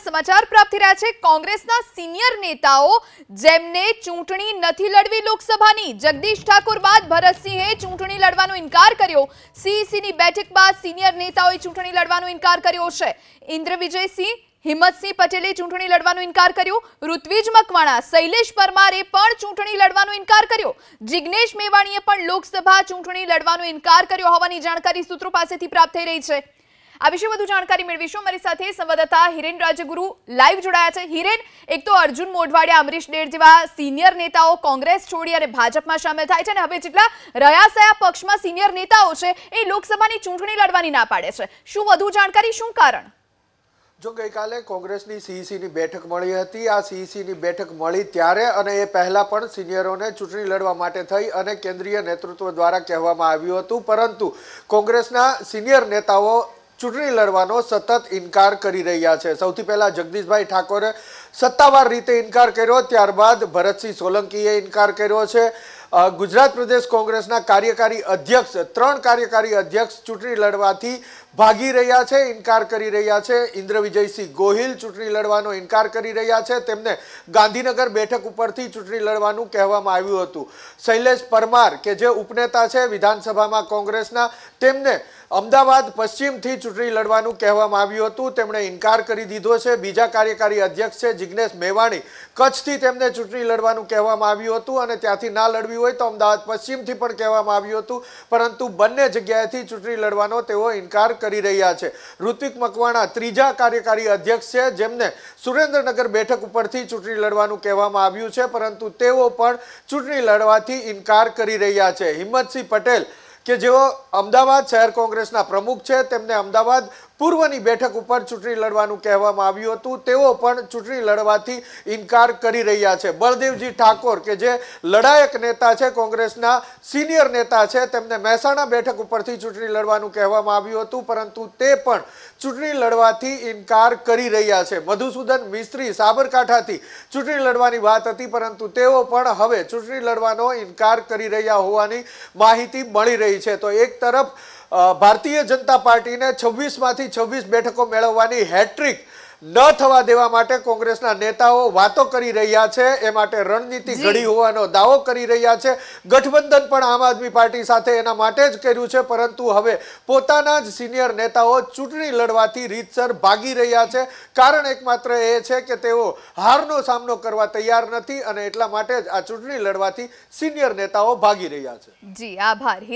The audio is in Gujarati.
સમાચાર પ્રાપ્ત થઈ રહ્યા છે કોંગ્રેસના સિનિયર નેતાઓ જેમને ચૂંટણી નથી લડવી લોકસભાની જગદીશ ઠાકોર બાદ ભરતસિંહે ચૂંટણી લડવાનો ઇનકાર કર્યો। સીઈસીની બેઠક બાદ સિનિયર નેતાઓએ ચૂંટણી લડવાનો ઇનકાર કર્યો છે। ઇન્દ્રવિજયસિંહ હિંમતસિંહ પટેલે ચૂંટણી લડવાનો ઇનકાર કર્યો। ઋત્વિજ મકવાણા શૈલેષ પરમારે પણ ચૂંટણી લડવાનો ઇનકાર કર્યો। જિગ્નેશ મેવાણીએ પણ લોકસભા ચૂંટણી લડવાનો ઇનકાર કર્યો હોવાની જાણકારી સૂત્રો પાસેથી પ્રાપ્ત થઈ રહી છે। આ વિશે વધુ જાણકારી મેળવીશું। મારી સાથે સંવાદદાતા હિરેન રાજગુરુ લાઈવ જોડાયા છે। હિરેન, એક તો અર્જુન મોઢવાડિયા, અમરીશ ડેર જેવા સિનિયર નેતાઓ કોંગ્રેસ છોડી અને ભાજપમાં સામેલ થાય છે અને હવે જેટલા રયાસયા પક્ષમાં સિનિયર નેતાઓ છે એ લોકસભાની ચૂંટણી લડવાની ના પાડે છે। શું વધુ જાણકારી, શું કારણ? જો ગઈકાલે કોંગ્રેસની સીઈસીની બેઠક મળી હતી। આ સીઈસીની બેઠક મળી ત્યારે અને એ પહેલા પણ સિનિયરોને ચૂંટણી લડવા માટે થઈ અને કેન્દ્રીય નેતૃત્વ દ્વારા કહેવામાં આવ્યું હતું, પરંતુ કોંગ્રેસના સિનિયર નેતાઓ ચૂંટણી લડવાનો સતત ઇનકાર કરી રહ્યા છે। સૌથી પહેલા જગદીશભાઈ ઠાકોરે સત્તાવાર રીતે ઇનકાર કર્યો, ત્યારબાદ ભરતસિંહ સોલંકીએ ઇનકાર કર્યો છે। ગુજરાત પ્રદેશ કોંગ્રેસના કાર્યકારી અધ્યક્ષ, 3 કાર્યકારી અધ્યક્ષ ચૂંટણી લડવાથી ભાગી રહ્યા છે, ઇનકાર કરી રહ્યા છે। ઇન્દ્રવિજયસિંહ ગોહિલ ચૂંટણી લડવાનો ઇનકાર કરી રહ્યા છે, તેમને ગાંધીનગર બેઠક ઉપરથી ચૂંટણી લડવાનું કહેવામાં આવ્યું હતું। શૈલેષ પરમાર કે જે ઉપનેતા છે વિધાનસભામાં કોંગ્રેસના, તેમને અમદાવાદ પશ્ચિમથી ચૂંટણી લડવાનું કહેવામાં આવ્યું હતું, તેમણે ઇનકાર કરી દીધો છે। બીજા કાર્યકારી અધ્યક્ષ છે જિગ્નેશ મેવાણી, કચ્છથી તેમને ચૂંટણી લડવાનું કહેવામાં આવ્યું હતું અને ત્યાંથી ના લડવી હોય તો અમદાવાદ પશ્ચિમથી પણ કહેવામાં આવ્યું હતું, પરંતુ બંને જગ્યાએથી ચૂંટણી લડવાનો તેઓ ઇનકાર કરી રહ્યા છે। ઋત્વિજ મકવાણા ત્રીજા કાર્યકારી અધ્યક્ષ છે, જેમને સુરેન્દ્રનગર બેઠક ઉપરથી ચૂંટણી લડવાનું કહેવામાં આવ્યું છે, પરંતુ તેઓ પણ ચૂંટણી લડવાથી ઇનકાર કરી રહ્યા છે। હિંમતસિંહ પટેલ કે જેઓ અમદાવાદ શહેર કોંગ્રેસના પ્રમુખ છે, તેમને અમદાવાદ પૂર્વની બેઠક ઉપર ચૂંટણી લડવાનું કહેવામાં આવ્યું હતું, તેઓ પણ ચૂંટણી લડવાથી ઇનકાર કરી રહ્યા છે। બળદેવજી ઠાકોર કે જે લડાયક નેતા છે, કોંગ્રેસના સિનિયર નેતા છે, તેમને મહેસાણા બેઠક ઉપરથી ચૂંટણી લડવાનું કહેવામાં આવ્યું હતું, પરંતુ તે પણ ચૂંટણી લડવાથી ઇનકાર કરી રહ્યા છે। મધુસૂદન મિસ્ત્રી સાબરકાંઠાથી ચૂંટણી લડવાની વાત હતી, પરંતુ તેઓ પણ હવે ચૂંટણી લડવાનો ઇનકાર કરી રહ્યા હોવાની માહિતી મળી રહી છે। તો એક તરફ ભારતીય જનતા પાર્ટીને 26માંથી 26 બેઠકો મેળવવાની હેટ્રિક ન થવા દેવા માટે કોંગ્રેસના નેતાઓ વાતો કરી રહ્યા છે, એ માટે રણનીતિ ઘડી હોવાનો દાવો કરી રહ્યા છે। ગઠબંધન પણ આમ આદમી પાર્ટી સાથે એના માટે જ કર્યું છે, પરંતુ હવે પોતાના જ સિનિયર નેતાઓ ચૂંટણી લડવાથી રીતસર ભાગી રહ્યા છે। કારણ એકમાત્ર એ છે કે તેઓ હારનો સામનો કરવા તૈયાર નથી અને એટલા માટે જ આ ચૂંટણી લડવાથી સિનિયર નેતાઓ ભાગી રહ્યા છે। જી, આભાર।